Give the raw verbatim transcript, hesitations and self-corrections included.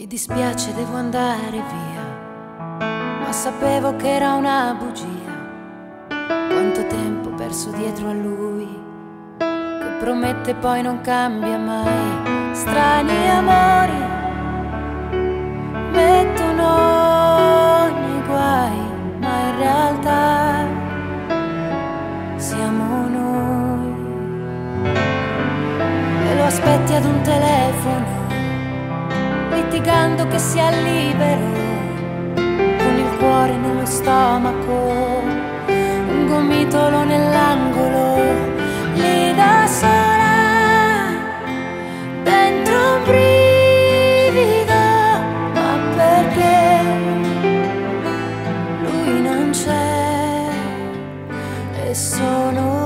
Mi dispiace, devo andare via, ma sapevo che era una bugia. Quanto tempo perso dietro a lui, che promette e poi non cambia mai. Strani amori mettono nei guai, ma in realtà siamo noi. E lo aspetti ad un telefono, litigando che sia libero, con il cuore nello stomaco, un gomitolo nell'angolo, lì da sola, dentro un brivido, ma perché lui non c'è e sono